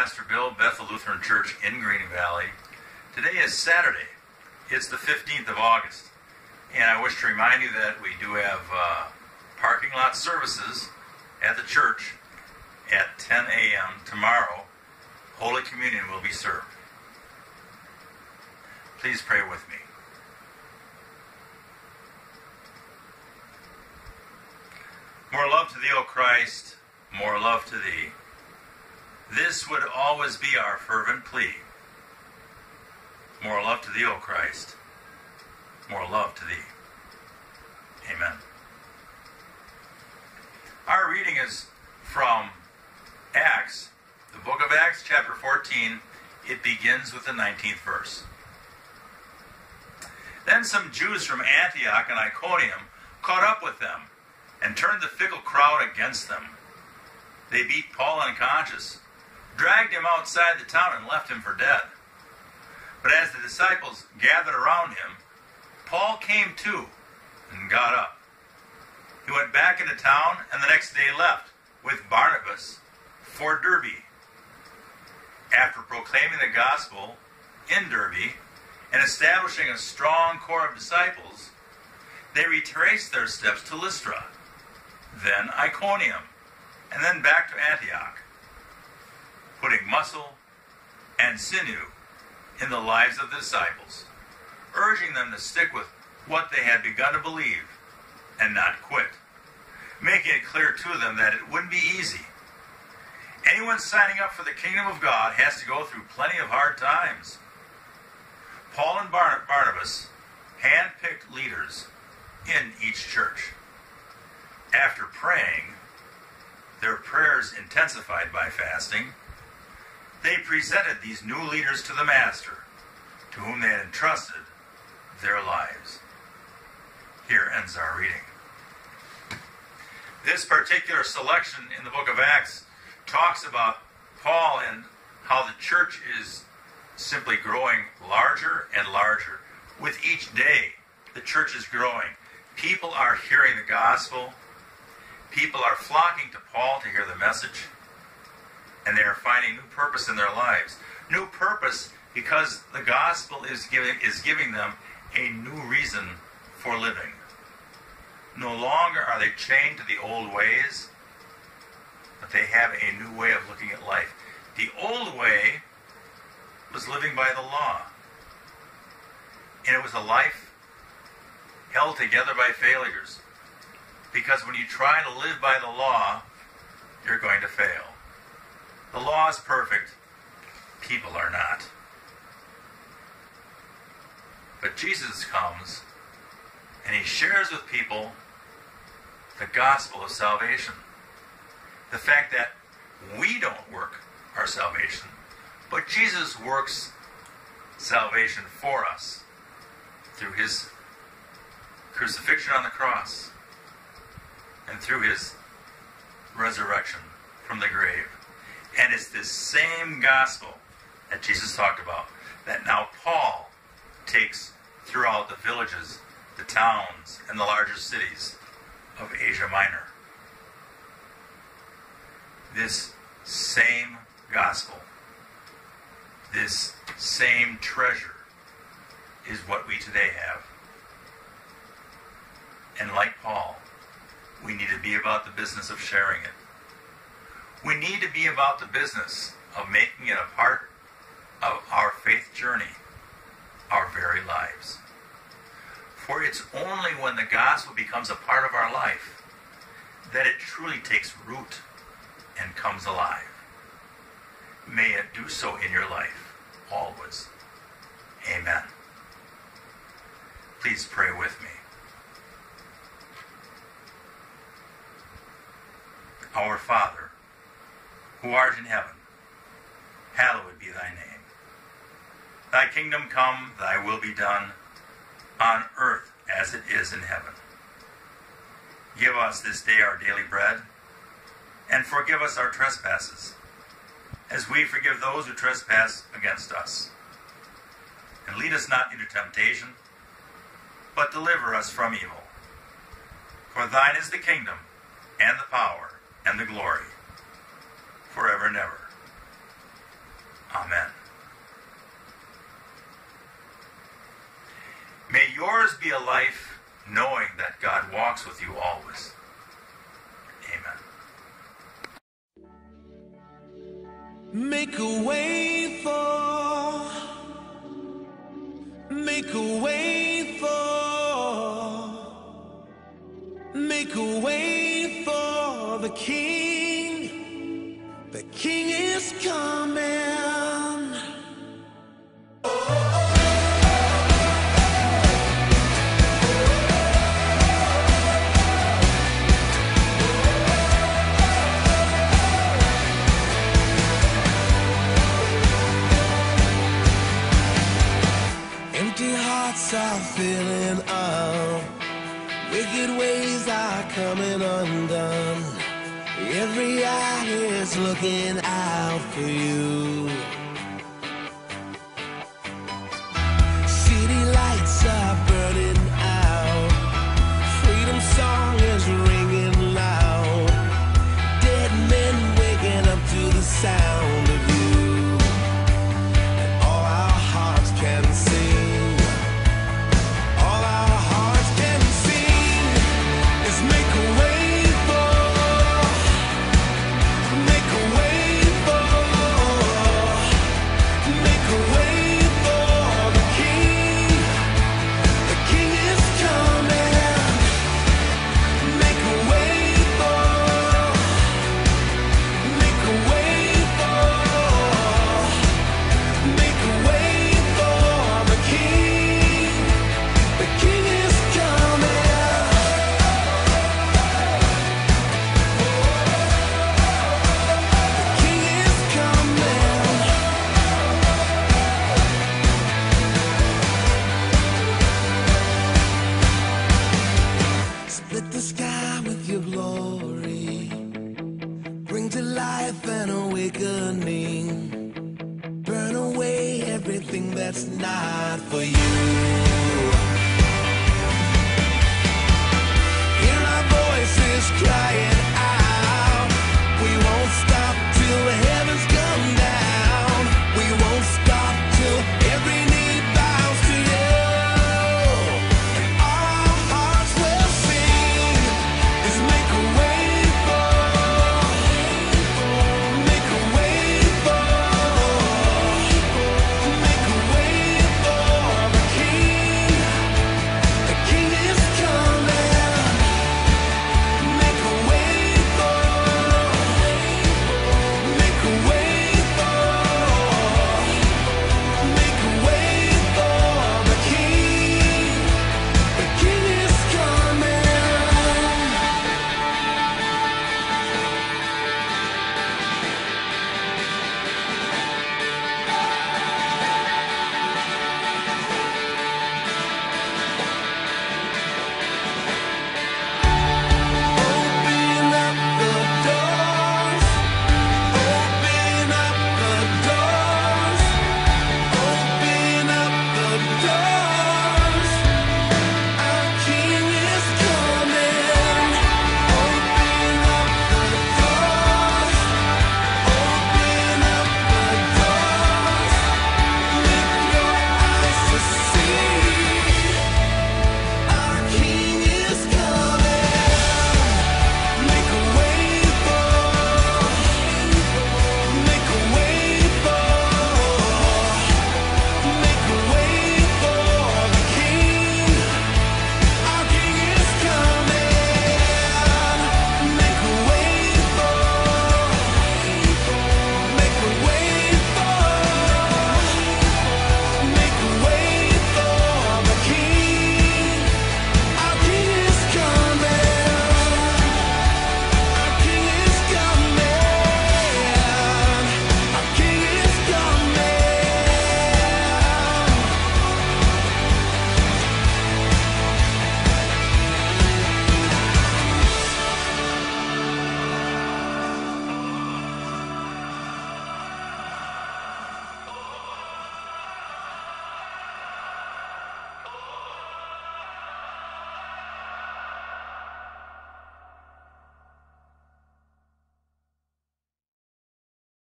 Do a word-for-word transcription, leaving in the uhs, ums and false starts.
Pastor Bill, Bethel Lutheran Church in Green Valley. Today is Saturday. It's the fifteenth of August. And I wish to remind you that we do have uh, parking lot services at the church at ten a.m. tomorrow. Holy Communion will be served. Please pray with me. More love to thee, O Christ, more love to thee. This would always be our fervent plea. More love to thee, O Christ, more love to thee. Amen. Our reading is from Acts, the book of Acts, chapter fourteen. It begins with the nineteenth verse. Then some Jews from Antioch and Iconium caught up with them and turned the fickle crowd against them. They beat Paul unconscious, dragged him outside the town, and left him for dead. But as the disciples gathered around him, Paul came to and got up. He went back into town and the next day left with Barnabas for Derbe. After proclaiming the gospel in Derbe and establishing a strong core of disciples, they retraced their steps to Lystra, then Iconium, and then back to Antioch, putting muscle and sinew in the lives of the disciples, urging them to stick with what they had begun to believe and not quit, making it clear to them that it wouldn't be easy. Anyone signing up for the kingdom of God has to go through plenty of hard times. Paul and Bar- Barnabas hand-picked leaders in each church. After praying, their prayers intensified by fasting, they presented these new leaders to the Master, to whom they had entrusted their lives. Here ends our reading. This particular selection in the book of Acts talks about Paul and how the church is simply growing larger and larger. With each day, the church is growing. People are hearing the gospel. People are flocking to Paul to hear the message. And they are finding new purpose in their lives. New purpose because the gospel is giving, is giving them a new reason for living. No longer are they chained to the old ways, but they have a new way of looking at life. The old way was living by the law. And it was a life held together by failures. Because when you try to live by the law, you're going to fail. The law is perfect. People are not. But Jesus comes and he shares with people the gospel of salvation. The fact that we don't work our salvation, but Jesus works salvation for us through his crucifixion on the cross and through his resurrection from the grave. And it's this same gospel that Jesus talked about that now Paul takes throughout the villages, the towns, and the larger cities of Asia Minor. This same gospel, this same treasure is what we today have. And like Paul, we need to be about the business of sharing it. We need to be about the business of making it a part of our faith journey, our very lives. For it's only when the gospel becomes a part of our life that it truly takes root and comes alive. May it do so in your life, always. Amen. Please pray with me. Our Father, who art in heaven, hallowed be thy name. Thy kingdom come, thy will be done, on earth as it is in heaven. Give us this day our daily bread, and forgive us our trespasses, as we forgive those who trespass against us. And lead us not into temptation, but deliver us from evil. For thine is the kingdom, and the power, and the glory, forever and ever. be a life knowing that God walks with you always. Amen. Make a way for, make a way for, make a way for the King. The King is coming. Empty hearts are filling up, wicked ways are coming undone. Every eye is looking out for you. City lights are burning out, freedom song is ringing loud. Dead men waking up to the sound of you, and all our hearts can sing. All our hearts can sing is make a way for, make a way for, make a way for the King. The King is coming. Make a way for, make a way for, make a way for the King. The King is coming. The King is coming. Split the sky with your glory. Bring to life an awakening. Burn away everything that's not for you. Hear our voices crying